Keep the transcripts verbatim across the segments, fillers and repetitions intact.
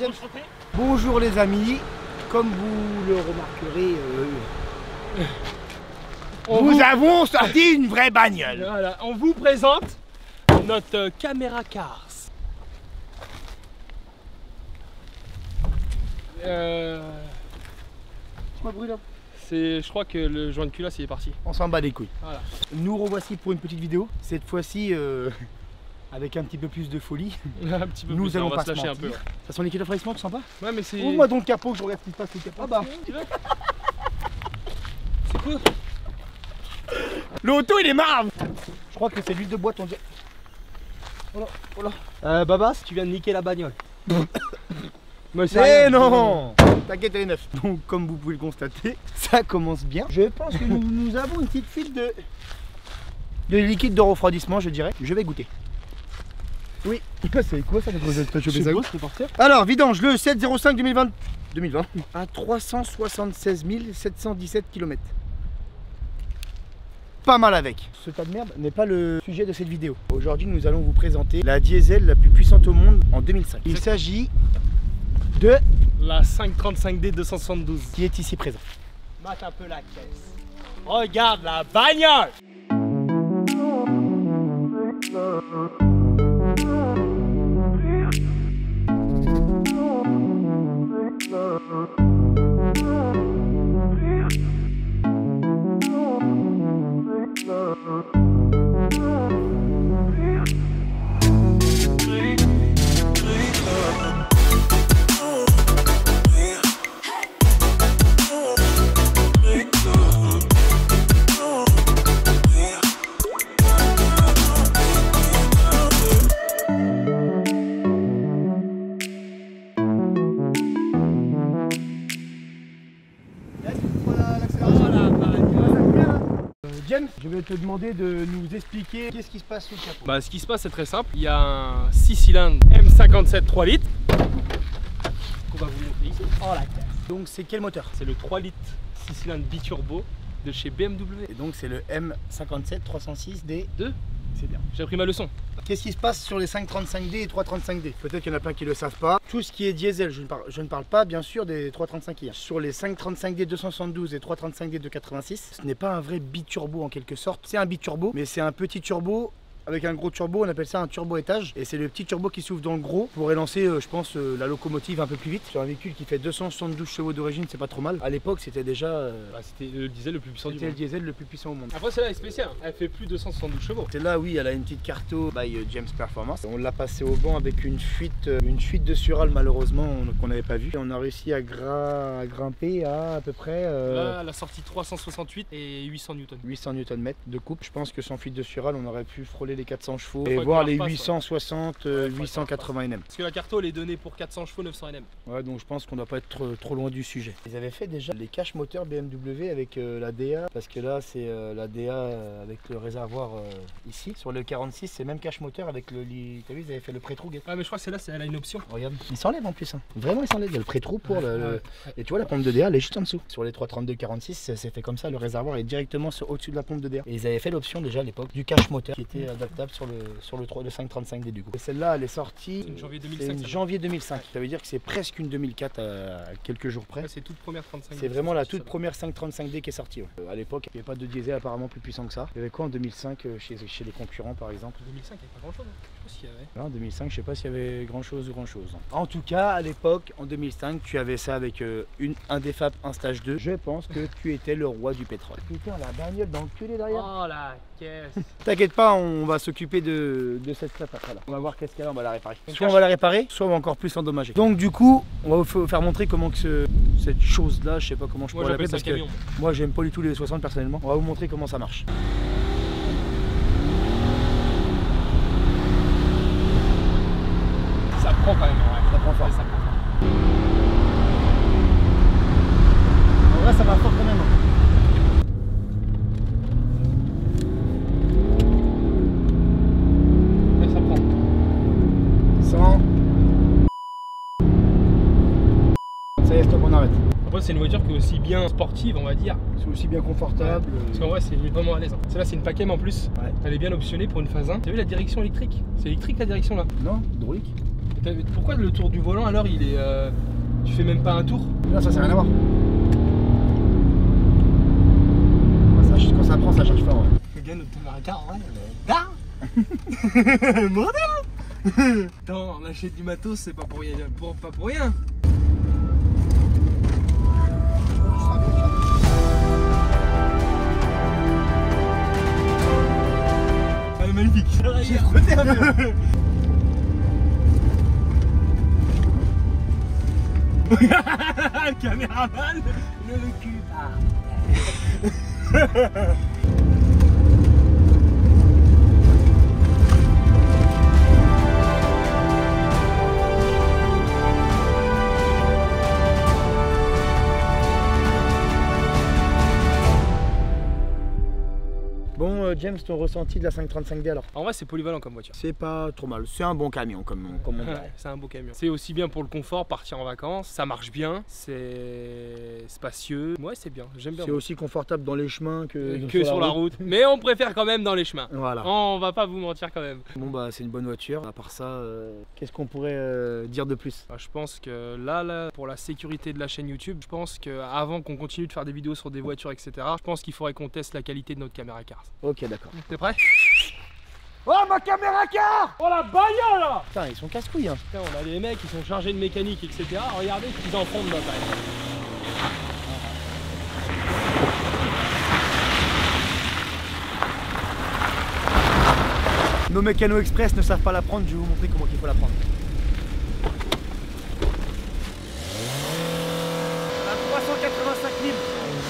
James. Bonjour les amis, comme vous le remarquerez, euh, on nous vous... avons sorti une vraie bagnole. Voilà, on vous présente notre euh, caméra cars. Euh... C'est quoi le bruit là? C'est, je crois que le joint de culasse il est parti. On s'en bat les couilles. Voilà. Nous revoici pour une petite vidéo. Cette fois-ci, euh, avec un petit peu plus de folie. un petit peu Nous plus, allons on va pas se se lâcher mentir. un peu. Ça sent les kilos fraîchement, tout sympa. Ouais, mais c'est. Ouvre-moi donc le capot, que je regarde ce qui se passe sous le capot. Ah bah. Tu veux C'est quoi? L'auto il est marre. Je crois que c'est l'huile de boîte, on dirait. Oh là, oh là. Euh, Babas, tu viens de niquer la bagnole. Mais c'est non. T'inquiète, elle est neuve. Donc comme vous pouvez le constater, ça commence bien. Je pense que nous, nous avons une petite fuite de de liquide de refroidissement, je dirais. Je vais goûter. Oui. C'est quoi ça? Alors vidange le sept zéro cinq deux mille vingt deux mille vingt à trois cent soixante-seize mille sept cent dix-sept kilomètres. Pas mal avec. Ce tas de merde n'est pas le sujet de cette vidéo. Aujourd'hui nous allons vous présenter la diesel la plus puissante au monde en deux mille cinq. Il s'agit de la cinq trente-cinq D deux cent soixante-douze qui est ici présent. Mate un peu la caisse. Regarde la bagnole. James, je vais te demander de nous expliquer qu'est-ce qui se passe sous le capot. Bah, ce qui se passe c'est très simple. Il y a un six cylindres M cinquante-sept trois litres qu'on va vous montrer ici. Oh la caisse. Donc c'est quel moteur? C'est le trois litres six cylindres biturbo de chez B M W. Et donc c'est le M cinquante-sept trois cent six D deux. C'est bien. J'ai appris ma leçon. Qu'est-ce qui se passe sur les cinq trente-cinq D et trois trente-cinq D? Peut-être qu'il y en a plein qui ne le savent pas. Tout ce qui est diesel, je ne parle, je ne parle pas bien sûr des trois trente-cinq I. Sur les cinq trente-cinq D deux cent soixante-douze et trois trente-cinq D deux cent quatre-vingt-six, ce n'est pas un vrai biturbo en quelque sorte. C'est un biturbo, mais c'est un petit turbo avec un gros turbo, on appelle ça un turbo étage. Et c'est le petit turbo qui s'ouvre dans le gros pour relancer, euh, je pense, euh, la locomotive un peu plus vite. Sur un véhicule qui fait deux cent soixante-douze chevaux d'origine, c'est pas trop mal. À l'époque, c'était déjà euh, Bah, c'était le diesel le plus puissant du c'était monde. le diesel le plus puissant au monde. Après celle-là est spéciale, elle fait plus de deux cent soixante-douze chevaux. C'est là, oui, elle a une petite carto by James Performance. On l'a passé au banc avec une fuite, euh, une fuite de sural malheureusement qu'on n'avait pas vu. Et on a réussi à, gra à grimper à à peu près euh, Là, la sortie trois cent soixante-huit et huit cents newtons. huit cents newton mètres de coupe. Je pense que sans fuite de sural, on aurait pu frôler les quatre cents chevaux Faut et qu'on voir la les repasse, huit cent soixante, euh, Ouais, faut huit cent quatre-vingts N M. Parce que la carto elle est donnée pour quatre cents chevaux, neuf cents N M. Ouais, donc je pense qu'on doit pas être trop, trop loin du sujet. Ils avaient fait déjà les caches moteurs B M W avec euh, la D A, parce que là c'est euh, la D A euh, avec le réservoir euh, ici. Sur le quarante-six, c'est même cache moteur avec le lit. T'as vu, ils avaient fait le pré-trou. Ah mais je crois que celle-là elle a une option. Regarde, il s'enlève en plus. Hein. Vraiment, il s'enlève. Il y a le pré-trou pour Ouais, le, le- ouais. Et tu vois, la pompe de D A, elle est juste en dessous. Sur les trois trente-deux quarante-six, c'est fait comme ça. Le réservoir est directement sur- au-dessus de la pompe de D A. Et ils avaient fait l'option déjà à l'époque du cache moteur qui était adaptable sur le, sur le, trois- le cinq trente-cinq D du coup. Et celle-là, elle est sortie. C'est une janvier deux mille c'est cinq, une ça. janvier deux mille cinq. Ça veut dire que c'est presque une deux mille quatre à quelques jours près. Ouais, c'est toute première trente-cinq. C'est vraiment la toute première cinq trente-cinq D qui est sortie. Ouais. Euh, à l'époque, il n'y avait pas de diesel apparemment plus puissant que ça. Il y avait quoi en deux mille cinq euh, chez, chez les concurrents par exemple? deux mille cinq, il n'y avait pas grand chose. Hein. Je sais pas s'il y avait. Là, en deux mille cinq, je sais pas s'il y avait grand chose ou grand chose. En tout cas, à l'époque, en deux mille cinq, tu avais ça avec euh, une, un D F A P, un stage deux. Je pense que tu étais le roi du pétrole. Putain, la bagnole dans le culé derrière. Oh la caisse. T'inquiète pas, on va s'occuper de, de cette classe après là. On va voir qu'est-ce qu'elle a, on va la réparer. Soit on va la réparer, soit on va encore plus l'endommager. Donc du coup, on va vous faire montrer comment que ce, cette chose là, je sais pas comment je Moi pourrais j'appelle l'appeler ça parce camion. que moi j'aime pas du tout les soixante personnellement. On va vous montrer comment ça marche. Ça prend quand même. Ouais. Ça prend fort. Ouais, ça prend fort. En vrai, ça va fort quand même. Ouais, ça prend. cent. Ça y est, stop, on arrête. Après c'est une voiture qui est aussi bien sportive on va dire. C'est aussi bien confortable. Parce qu'en vrai c'est vraiment à l'aise. Hein. Celle-là c'est une Pacem en plus. Ouais. Elle est bien optionnée pour une phase un. T'as vu la direction électrique? C'est électrique la direction là. Non, hydraulique. Pourquoi le tour du volant alors il est... Euh... Tu fais même pas un tour? Non, ça c'est rien à voir. Ça, quand ça prend, ça charge fort. Ouais. Le gars, notre caméra en vrai, mais... Modèle. Attends, on achète du matos, c'est pas pour rien. Pour, pas pour rien. Elle est magnifique. J'ai frotté un peu. Le caméraman, le cul. Bon, euh, James, ton ressenti de la cinq trente-cinq D alors? En vrai, c'est polyvalent comme voiture. C'est pas trop mal, c'est un bon camion comme, comme on dirait. C'est un beau camion. C'est aussi bien pour le confort, partir en vacances, ça marche bien, c'est spacieux. Ouais, c'est bien, j'aime bien. C'est aussi confortable dans les chemins que, que sur la route. Mais on préfère quand même dans les chemins. Voilà. On va pas vous mentir quand même. Bon bah c'est une bonne voiture. À part ça, euh, qu'est-ce qu'on pourrait euh, dire de plus? Bah, je pense que là, là, pour la sécurité de la chaîne YouTube, je pense qu'avant qu'on continue de faire des vidéos sur des voitures, et cetera, je pense qu'il faudrait qu'on teste la qualité de notre caméra car. Ok, d'accord. T'es prêt? Oh, ma caméra car! Oh la bagnole là! Putain, ils sont casse-couilles hein. Putain, on a des mecs qui sont chargés de mécanique, et cetera. Regardez ce qu'ils en font de notre appareil. Nos mécanos express ne savent pas la prendre, je vais vous montrer comment il faut la prendre. On a trois cent quatre-vingt-cinq mille.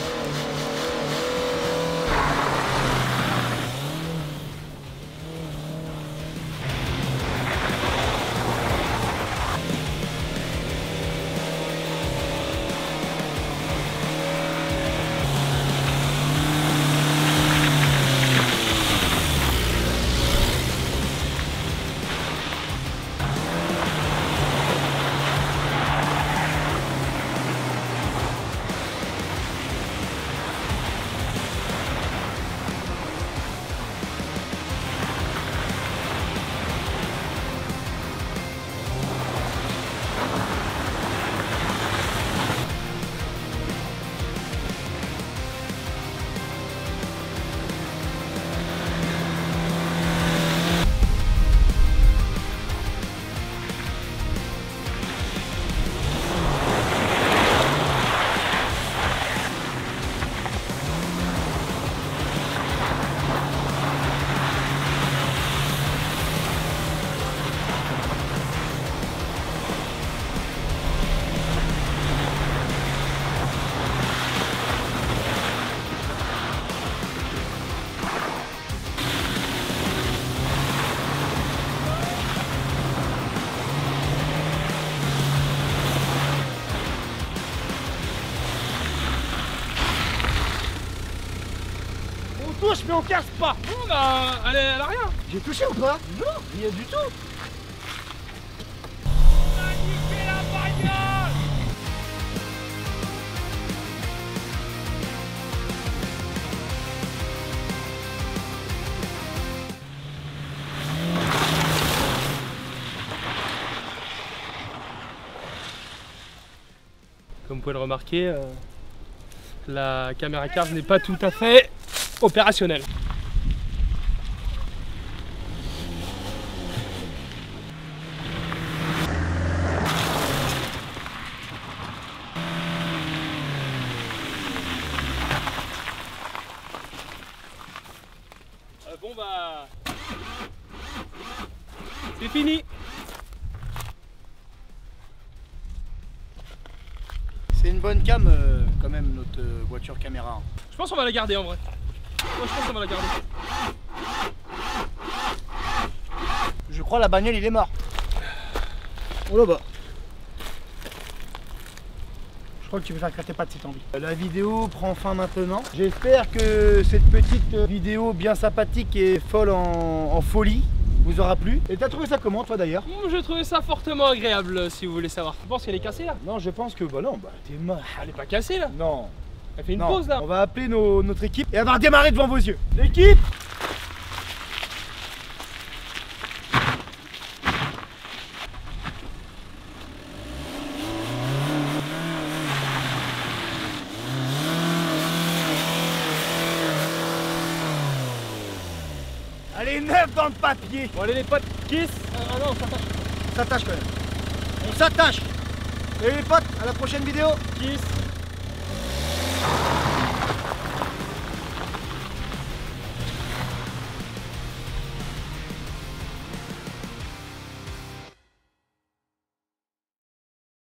Touche mais on casse pas. Oh bah elle, est, elle a rien. J'ai touché ou pas? Non, Rien du tout. On a niqué la bagnole. Comme vous pouvez le remarquer, euh, la caméra car n'est pas tout à fait opérationnel. Euh, bon bah c'est fini. C'est une bonne cam euh, quand même notre euh, voiture caméra. Je pense qu'on va la garder en vrai. Moi je pense qu'on va la garder. Je crois la bagnole il est mort. Oh là-bas. Je crois que tu peux faire craquer pas de cette envie. La vidéo prend fin maintenant. J'espère que cette petite vidéo bien sympathique et folle en, en folie vous aura plu. Et t'as trouvé ça comment toi d'ailleurs? J'ai trouvé ça fortement agréable si vous voulez savoir. Tu penses qu'elle est cassée là? Non, je pense que bah non, bah t'es mort. Elle est pas cassée là. Non. Elle fait une non. pause là. On va appeler nos, notre équipe et elle va redémarrer devant vos yeux. L'équipe! Elle est neuve dans le papier. Bon allez les potes, kiss. Ah non, ça tâche. On s'attache quand même. On s'attache. Et les potes, à la prochaine vidéo. Kiss.